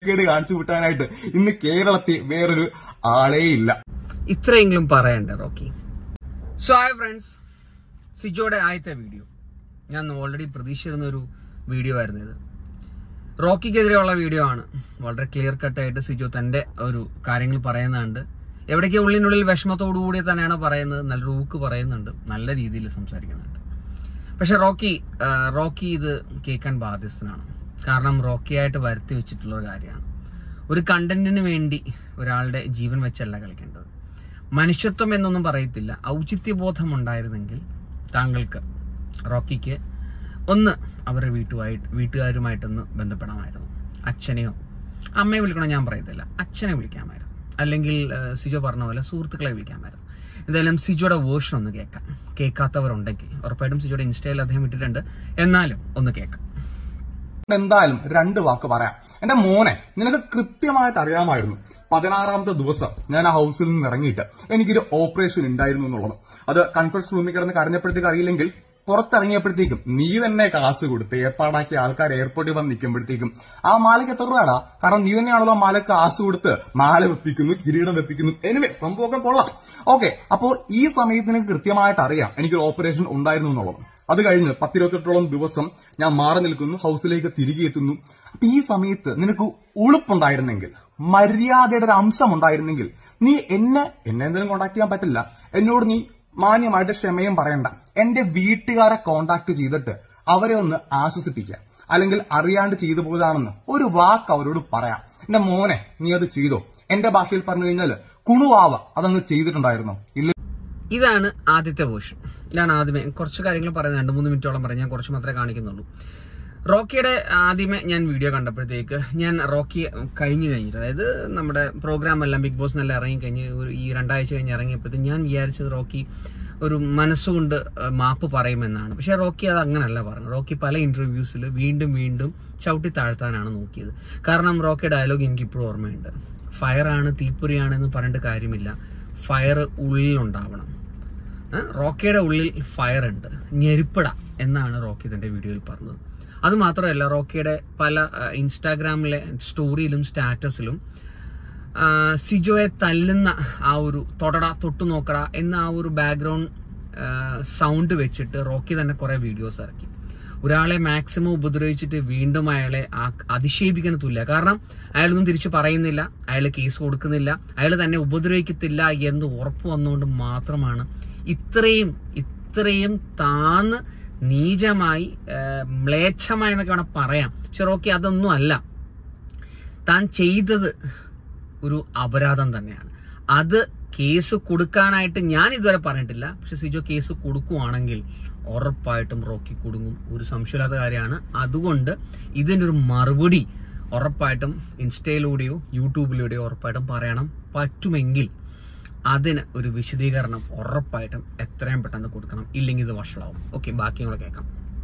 വിവരക്കേട് കാണിച്ചു വിട്ടാനായിട്ട് ഇന്ന് കേരളത്തിൽ വേറൊരു ആളേ ഇല്ല. ഇത്രയെങ്കിലും പറയണ്ടേ റോക്കി? സോ ഹായ് ഫ്രണ്ട്സ്, സിജോയുടെ ആദ്യത്തെ വീഡിയോ ഞാൻ ഓൾറെഡി പ്രതീക്ഷിച്ചിരുന്ന ഒരു വീഡിയോ ആയിരുന്നു ഇത്. റോക്കിക്കെതിരെയുള്ള വീഡിയോ ആണ്. വളരെ ക്ലിയർ കട്ടായിട്ട് സിജോ തന്റെ ഒരു കാര്യങ്ങൾ പറയുന്നുണ്ട്. എവിടേക്ക് ഉള്ളിനുള്ളിൽ വിഷമത്തോടുകൂടി തന്നെയാണ് പറയുന്നത്. നല്ലൊരു ഊക്ക് പറയുന്നുണ്ട്, നല്ല രീതിയിൽ സംസാരിക്കുന്നുണ്ട്. പക്ഷെ റോക്കി ഇത് കേൾക്കാൻ ബാധ്യസ്ഥനാണ്. കാരണം റോക്കിയായിട്ട് വരുത്തി വെച്ചിട്ടുള്ള ഒരു കാര്യമാണ്. ഒരു കണ്ടന്റിന് വേണ്ടി ഒരാളുടെ ജീവൻ വെച്ചല്ല കളിക്കേണ്ടത്. മനുഷ്യത്വം എന്നൊന്നും പറയത്തില്ല. ഔചിത്യബോധം ഉണ്ടായിരുന്നെങ്കിൽ താങ്കൾക്ക് റോക്കിക്ക് ഒന്ന് അവരുടെ വീട്ടുകാരുമായിട്ടൊന്ന് ബന്ധപ്പെടാമായിരുന്നു. അച്ഛനെയോ അമ്മയെ വിളിക്കണോ ഞാൻ പറയത്തില്ല, അച്ഛനെ വിളിക്കാമായിരുന്നു. അല്ലെങ്കിൽ സിജോ പറഞ്ഞ പോലെ സുഹൃത്തുക്കളെ വിളിക്കാമായിരുന്നു. എന്തായാലും സിജോയുടെ വേർഷൻ ഒന്ന് കേൾക്കാം. കേൾക്കാത്തവരുണ്ടെങ്കിൽ ഉറപ്പായിട്ടും സിജോയുടെ ഇൻസ്റ്റയിൽ അദ്ദേഹം ഇട്ടിട്ടുണ്ട്, എന്നാലും ഒന്ന് കേൾക്കാം. എന്തായാലും 2 വാക്ക് പറയാം. എന്റെ മോനെ, നിനക്ക് കൃത്യമായിട്ട് അറിയാമായിരുന്നു 16ാമത്തെ ദിവസം ഞാൻ ആ ഹൗസിൽ നിന്ന് ഇറങ്ങിയിട്ട് എനിക്കൊരു ഓപ്പറേഷൻ ഉണ്ടായിരുന്നു എന്നുള്ളത്. അത് കൺഫറൻസ് റൂമിൽ കിടന്ന് കരഞ്ഞപ്പോഴത്തേക്ക് അറിയില്ലെങ്കിൽ പുറത്തിറങ്ങിയപ്പോഴത്തേക്കും നീ തന്നെ കാശ് കൊടുത്ത് ഏർപ്പാടാക്കിയ ആൾക്കാർ എയർപോർട്ടിൽ വന്ന് നിൽക്കുമ്പോഴത്തേക്കും ആ മാലയ്ക്ക് എത്ര രൂപയാടാ? കാരണം നീ തന്നെയാണല്ലോ മാലയ്ക്ക് കാശ് കൊടുത്ത് മാല വെപ്പിക്കുന്നു, കിരീടം വെപ്പിക്കുന്നു. എനിവേ സംഭവമൊക്കെ കൊള്ളാം. ഓക്കെ, അപ്പോൾ ഈ സമയത്ത് നിനക്ക് കൃത്യമായിട്ട് അറിയാം എനിക്കൊരു ഓപ്പറേഷൻ ഉണ്ടായിരുന്നു എന്നുള്ളത്. അത് കഴിഞ്ഞ് 10-28ഓളം ദിവസം ഞാൻ മാറി നിൽക്കുന്നു, ഹൗസിലേക്ക് തിരികെ എത്തുന്നു. അപ്പൊ ഈ സമയത്ത് നിനക്ക് ഉളുപ്പുണ്ടായിരുന്നെങ്കിൽ, മര്യാദയുടെ ഒരു അംശം ഉണ്ടായിരുന്നെങ്കിൽ, നീ എന്നെ എന്തെങ്കിലും കോണ്ടാക്ട് ചെയ്യാൻ പറ്റില്ല, എന്നോട് നീ മാന്യമായിട്ട് ക്ഷമയും പറയണ്ട. എന്റെ വീട്ടുകാരെ കോണ്ടാക്ട് ചെയ്തിട്ട് അവരെ ഒന്ന് ആശ്വസിപ്പിക്കുക, അല്ലെങ്കിൽ അറിയാണ്ട് ചെയ്തു പോയതാണെന്ന് ഒരു വാക്ക് അവരോട് പറയാം. എന്റെ മോനെ, നീ അത് ചെയ്തോ? എന്റെ ഭാഷയിൽ പറഞ്ഞു കഴിഞ്ഞാൽ കുണുവാവ അതങ്ങ് ചെയ്തിട്ടുണ്ടായിരുന്നോ? ഇല്ല. ഇതാണ് ആദ്യത്തെ വേർഷൻ. ഞാൻ ആദ്യമേ കുറച്ച് കാര്യങ്ങൾ പറയുന്നത് 2-3 മിനിറ്റോളം പറയും. ഞാൻ കുറച്ച് മാത്രമേ കാണിക്കുന്നുള്ളൂ. റോക്കിയുടെ ആദ്യമേ ഞാൻ വീഡിയോ കണ്ടപ്പോഴത്തേക്ക് ഞാൻ റോക്കി കഴിഞ്ഞിട്ട്, അതായത് നമ്മുടെ പ്രോഗ്രാം എല്ലാം ബിഗ് ബോസ് എല്ലാം ഇറങ്ങിക്കഴിഞ്ഞ് ഈ 2 ആഴ്ച കഴിഞ്ഞ് ഇറങ്ങിയപ്പോഴത്തേക്ക് ഞാൻ വിചാരിച്ചത് റോക്കി ഒരു മനസ്സുകൊണ്ട് മാപ്പ് പറയുമെന്നാണ്. പക്ഷെ റോക്കി അത് അങ്ങനല്ല പറഞ്ഞു. റോക്കി പല ഇന്റർവ്യൂസിൽ വീണ്ടും ചവിട്ടി താഴ്ത്താനാണ് നോക്കിയത്. കാരണം റോക്കി ഡയലോഗ് എനിക്കിപ്പോഴും ഓർമ്മയുണ്ട്. ഫയറാണ്, തീപ്പൊരിയാണെന്ന് പറഞ്ഞിട്ട് കാര്യമില്ല, ഫയർ ഉള്ളിലുണ്ടാവണം. റോക്കിയുടെ ഉള്ളിൽ ഫയർ ഉണ്ട്, ഞെരുപ്പട എന്നാണ് റോക്കി തന്റെ വീഡിയോയിൽ പറഞ്ഞത്. അത് മാത്രമല്ല, റോക്കിയുടെ പല ഇൻസ്റ്റാഗ്രാമിലെ സ്റ്റോറിയിലും സ്റ്റാറ്റസിലും സിജോയെ തല്ലുന്ന ആ ഒരു തൊടടാ തൊട്ടു നോക്കടാ എന്ന ആ ഒരു ബാക്ക്ഗ്രൗണ്ട് സൗണ്ട് വെച്ചിട്ട് റോക്കി തന്നെ കുറെ വീഡിയോസ് ഇറക്കി. ഒരാളെ മാക്സിമം ഉപദ്രവിച്ചിട്ട് വീണ്ടും അയാളെ അധിക്ഷേപിക്കുന്ന തുല്യ. കാരണം അയാളൊന്നും തിരിച്ചു പറയുന്നില്ല, അയാൾ കേസ് കൊടുക്കുന്നില്ല, അയാൾ തന്നെ ഉപദ്രവിക്കത്തില്ല എന്ന് ഉറപ്പ് വന്നുകൊണ്ട് മാത്രമാണ് ഇത്രയും താന്ന് നീചമായി മ്ലേച്ഛമായി എന്നൊക്കെ വേണം പറയാം. പക്ഷെ റോക്കി അതൊന്നും അല്ല. താൻ ചെയ്തത് ഒരു അപരാധം തന്നെയാണ്. അത് കേസ് കൊടുക്കാനായിട്ട് ഞാൻ ഇതുവരെ പറഞ്ഞിട്ടില്ല. പക്ഷെ സിജോ കേസ് കൊടുക്കുവാണെങ്കിൽ ഉറപ്പായിട്ടും റോക്കി കുടുങ്ങും, ഒരു സംശയമില്ലാത്ത കാര്യമാണ്. അതുകൊണ്ട് ഇതിനൊരു മറുപടി ഉറപ്പായിട്ടും ഇൻസ്റ്റയിലൂടെയോ യൂട്യൂബിലൂടെയോ ഉറപ്പായിട്ടും പറയണം. പറ്റുമെങ്കിൽ അതിന് ഒരു വിശദീകരണം ഉറപ്പായിട്ടും എത്രയും പെട്ടെന്ന് കൊടുക്കണം, ഇല്ലെങ്കിൽ ഇത് വഷളാവും. ഓക്കെ, ബാക്കി കൂടെ കേൾക്കാം.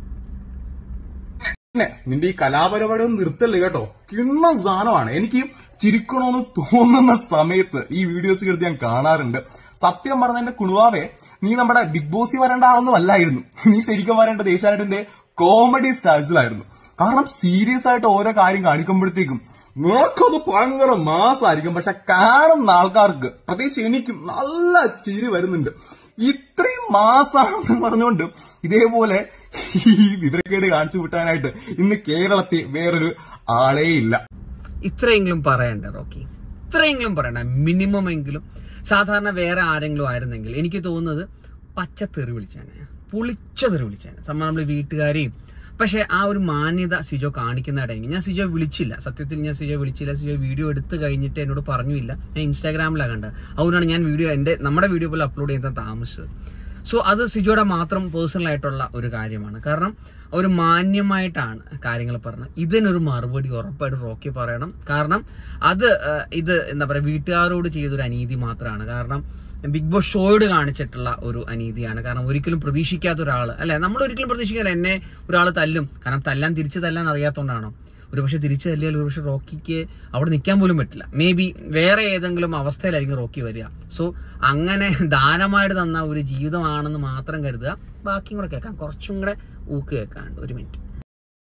നിന്റെ ഈ കലാപരിപാടി നിർത്തല്ലേ കേട്ടോ, കിണ്ണം സാധനമാണ്. എനിക്ക് ചിരിക്കണമെന്ന് തോന്നുന്ന സമയത്ത് ഈ വീഡിയോസ് എടുത്ത് ഞാൻ കാണാറുണ്ട്. സത്യം പറഞ്ഞ എന്റെ കുണുവാവേ, നീ നമ്മുടെ ബിഗ് ബോസിൽ വരേണ്ട ആളൊന്നും അല്ലായിരുന്നു. നീ ശരിക്കും വരേണ്ടത് ഏഷ്യാനെറ്റിന്റെ കോമഡി സ്റ്റാഴ്സിലായിരുന്നു. കാരണം സീരിയസ് ആയിട്ട് ഓരോ കാര്യം കാണിക്കുമ്പോഴത്തേക്കും നിനക്കത് ഭയങ്കര മാസമായിരിക്കും. പക്ഷെ കാണുന്ന ആൾക്കാർക്ക്, പ്രത്യേകിച്ച് എനിക്കും നല്ല ചിരി വരുന്നുണ്ട്. ഇത്രയും മാസാണെന്ന് പറഞ്ഞുകൊണ്ട് ഇതേപോലെ ഈ വിവരക്കേട് കാണിച്ചു വിട്ടാനായിട്ട് ഇന്ന് കേരളത്തിൽ വേറൊരു ആളേ ഇല്ല. ഇത്രയെങ്കിലും പറയണ്ടേ റോക്കി? ഇത്രയെങ്കിലും പറയണ്ട, മിനിമം എങ്കിലും. സാധാരണ വേറെ ആരെങ്കിലും ആയിരുന്നെങ്കിൽ എനിക്ക് തോന്നുന്നത് പച്ചത്തെറി വിളിച്ചാണ്, പുളിച്ചതെറി വിളിച്ചാണ്, നമ്മൾ വീട്ടുകാരെയും. പക്ഷെ ആ ഒരു മാന്യത സിജോ കാണിക്കുന്നതാണെങ്കിൽ ഞാൻ സിജോ വിളിച്ചില്ല. സത്യത്തിൽ ഞാൻ സിജോ വിളിച്ചില്ല. സിജോ വീഡിയോ എടുത്തു കഴിഞ്ഞിട്ട് എന്നോട് പറഞ്ഞില്ല. ഞാൻ ഇൻസ്റ്റാഗ്രാമിലാണ് കണ്ടത്. അതുകൊണ്ടാണ് ഞാൻ നമ്മുടെ വീഡിയോ പോലെ അപ്ലോഡ് ചെയ്യുന്നത് താമസിച്ചത്. സോ അത് സിജോയുടെ മാത്രം പേഴ്സണൽ ആയിട്ടുള്ള ഒരു കാര്യമാണ്. കാരണം ഒരു മാന്യമായിട്ടാണ് കാര്യങ്ങൾ പറഞ്ഞത്. ഇതിനൊരു മറുപടി ഉറപ്പായിട്ട് റോക്കി പറയണം. കാരണം ഇത് എന്താ പറയുക, വീട്ടുകാരോട് ചെയ്തൊരു അനീതി മാത്രമാണ്. കാരണം ബിഗ് ബോസ് ഷോയോട് കാണിച്ചിട്ടുള്ള ഒരു അനീതിയാണ്. കാരണം ഒരിക്കലും പ്രതീക്ഷിക്കാത്ത ഒരാൾ അല്ലെ, നമ്മൾ ഒരിക്കലും പ്രതീക്ഷിക്കാതെ എന്നെ ഒരാൾ തല്ലും. കാരണം തിരിച്ചു തല്ലാൻ അറിയാത്തതുകൊണ്ടാണോ? ഒരുപക്ഷെ തിരിച്ചു തല്ലിയാൽ ഒരുപക്ഷെ റോക്കിക്ക് അവിടെ നിൽക്കാൻ പോലും പറ്റില്ല. മേ ബി വേറെ ഏതെങ്കിലും അവസ്ഥയിലായിരിക്കും റോക്കി വരിക. സോ അങ്ങനെ ദാനമായിട്ട് തന്ന ഒരു ജീവിതമാണെന്ന് മാത്രം കരുതുക. ബാക്കിയും കൂടെ കേൾക്കാം, കുറച്ചും കൂടെ ഊക്ക് കേൾക്കാനുണ്ട്. 1 മിനിറ്റ്.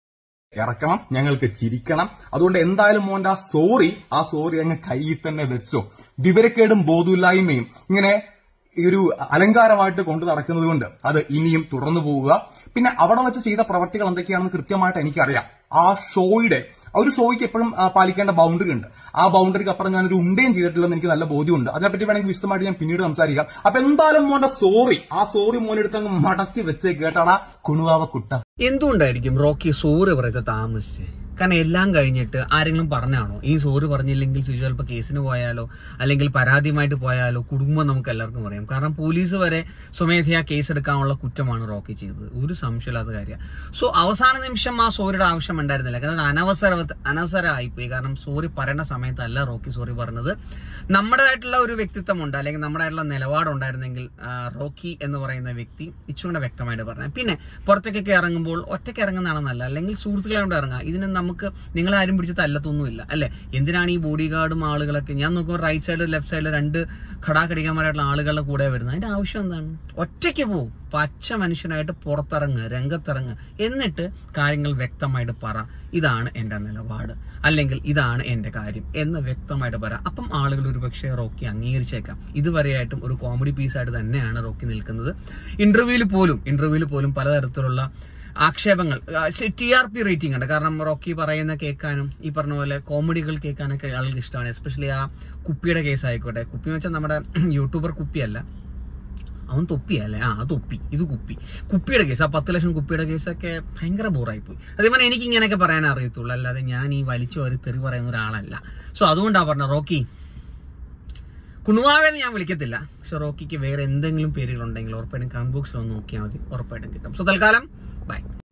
ഇറക്കണം, ഞങ്ങൾക്ക് ചിരിക്കണം. അതുകൊണ്ട് എന്തായാലും മോന്റെ ആ സോറി അങ്ങ് കയ്യിൽ തന്നെ വെച്ചോ. വിവരക്കേടും ബോധമില്ലായ്മയും ഇങ്ങനെ ഈ ഒരു അലങ്കാരമായിട്ട് കൊണ്ടു നടക്കുന്നത് കൊണ്ട് അത് ഇനിയും തുടർന്നു പോവുക. പിന്നെ അവിടെ വെച്ച് ചെയ്ത പ്രവർത്തികൾ എന്തൊക്കെയാണെന്ന് കൃത്യമായിട്ട് എനിക്കറിയാം. ആ ഒരു ഷോയ്ക്ക് എപ്പോഴും പാലിക്കേണ്ട ബൗണ്ടറി ഉണ്ട്. ആ ബൗണ്ടറിക്ക് അപ്പുറം ഞാനൊരു ഉണ്ടയും ചെയ്തിട്ടില്ലെന്ന് എനിക്ക് നല്ല ബോധ്യമുണ്ട്. അതിനെപ്പറ്റി വേണമെങ്കിൽ വിശദമായിട്ട് ഞാൻ പിന്നീട് സംസാരിക്കാം. അപ്പൊ എന്തായാലും മോന്റെ ആ സോറി മോനെടുത്ത് അങ്ങ് മടക്കി വെച്ചേ കേട്ടാടാ കുണുവാവ കുട്ട. എന്തുകൊണ്ടായിരിക്കും റോക്കി സോറി പറയത്തെ താമസിച്ച്? കാരണം എല്ലാം കഴിഞ്ഞിട്ട് ആരെങ്കിലും പറഞ്ഞാണോ ഈ സോറി പറഞ്ഞില്ലെങ്കിൽ സിജു ചിലപ്പോൾ കേസിന് പോയാലോ അല്ലെങ്കിൽ പരാതിയുമായിട്ട് പോയാലോ കുടുംബം നമുക്ക് എല്ലാവർക്കും പറയാം. കാരണം പോലീസ് വരെ സ്വമേധയാ കേസെടുക്കാനുള്ള കുറ്റമാണ് റോക്കി ചെയ്തത്, ഒരു സംശയമില്ലാത്ത കാര്യമാണ്. സോ അവസാന നിമിഷം ആ സോറിയുടെ ആവശ്യം ഉണ്ടായിരുന്നില്ല. കാരണം അനവസരമായിപ്പോയി. കാരണം സോറി പറയേണ്ട സമയത്തല്ല റോക്കി സോറി പറഞ്ഞത്. നമ്മുടേതായിട്ടുള്ള ഒരു വ്യക്തിത്വമുണ്ട് അല്ലെങ്കിൽ നമ്മുടേതായിട്ടുള്ള നിലപാടുണ്ടായിരുന്നെങ്കിൽ റോക്കി എന്ന് പറയുന്ന വ്യക്തി ഇച്ചുകൊണ്ട് വ്യക്തമായിട്ട് പറഞ്ഞു. പിന്നെ പുറത്തേക്കൊക്കെ ഇറങ്ങുമ്പോൾ ഒറ്റയ്ക്ക് ഇറങ്ങുന്നതാണെന്നല്ല, അല്ലെങ്കിൽ സുഹൃത്തുക്കളെ കൊണ്ട് ഇറങ്ങുക. ഇതിന് നമുക്ക് നിങ്ങളാരും പിടിച്ച് തല്ലത്തൊന്നുമില്ല അല്ലെ. എന്തിനാണ് ഈ ബോഡി ഗാർഡും ആളുകളൊക്കെ? ഞാൻ നോക്കുമ്പോൾ റൈറ്റ് സൈഡിൽ ലെഫ്റ്റ് സൈഡിൽ 2 ഖടാഖടിക്കാന്മാരായിട്ടുള്ള ആളുകളുടെ കൂടെ വരുന്നത്. അതിന്റെ ആവശ്യം എന്താണ്? ഒറ്റയ്ക്ക് പോകും, പച്ച മനുഷ്യനായിട്ട് പുറത്തിറങ്ങുക, രംഗത്തിറങ്ങുക, എന്നിട്ട് കാര്യങ്ങൾ വ്യക്തമായിട്ട് പറ. ഇതാണ് എന്റെ നിലപാട്, അല്ലെങ്കിൽ ഇതാണ് എന്റെ കാര്യം എന്ന് വ്യക്തമായിട്ട് പറ. അപ്പം ആളുകൾ ഒരുപക്ഷെ റോക്കി അംഗീകരിച്ചേക്കാം. ഇതുവരെയായിട്ടും ഒരു കോമഡി പീസായിട്ട് തന്നെയാണ് റോക്കി നിൽക്കുന്നത്. ഇന്റർവ്യൂവിൽ പോലും പലതരത്തിലുള്ള ആക്ഷേപങ്ങൾ, TRP റേറ്റിംഗ് ഉണ്ട്. കാരണം റോക്കി പറയുന്ന കേൾക്കാനും ഈ പറഞ്ഞ പോലെ കോമഡികൾ കേൾക്കാനൊക്കെ ആളുകൾക്ക് ഇഷ്ടമാണ്. എസ്പെഷ്യലി ആ കുപ്പിയുടെ കേസ് ആയിക്കോട്ടെ. കുപ്പി എന്ന് വെച്ചാൽ നമ്മുടെ യൂട്യൂബർ കുപ്പിയല്ല, അവൻ തൊപ്പിയല്ലേ, ഇത് കുപ്പിയുടെ കേസ്. ആ 10 ലക്ഷം കുപ്പിയുടെ കേസൊക്കെ ഭയങ്കര ബോറായിപ്പോയി. അതേപോലെ എനിക്ക് ഇങ്ങനെയൊക്കെ പറയാൻ അറിയത്തുള്ളൂ, അല്ലാതെ ഞാൻ ഈ വലിച്ചു ഒരു തെറി പറയുന്ന ഒരാളല്ല. സോ അതുകൊണ്ടാണ് പറഞ്ഞത് റോക്കി കുണുവാവേന്ന് ഞാൻ വിളിക്കത്തില്ല. പക്ഷെ റോക്കിക്ക് വേറെ എന്തെങ്കിലും പേരുകളുണ്ടെങ്കിൽ ഉറപ്പായിട്ടും കമന്റ് ബോക്സിൽ ഒന്ന് നോക്കിയാൽ മതി, ഉറപ്പായിട്ടും കിട്ടും. സോ തൽക്കാലം ബൈ.